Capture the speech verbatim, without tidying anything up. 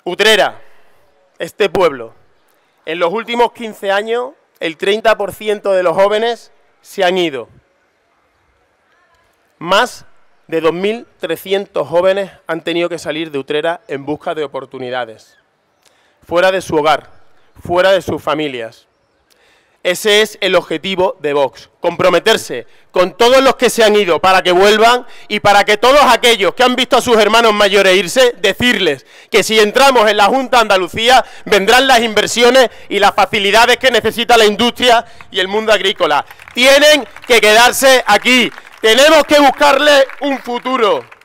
Utrera, este pueblo, en los últimos quince años, el treinta por ciento de los jóvenes se han ido. Más de dos mil trescientos jóvenes han tenido que salir de Utrera en busca de oportunidades, fuera de su hogar, fuera de sus familias. Ese es el objetivo de Vox, comprometerse con todos los que se han ido para que vuelvan y para que todos aquellos que han visto a sus hermanos mayores irse, decirles que si entramos en la Junta de Andalucía vendrán las inversiones y las facilidades que necesita la industria y el mundo agrícola. Tienen que quedarse aquí, tenemos que buscarle un futuro.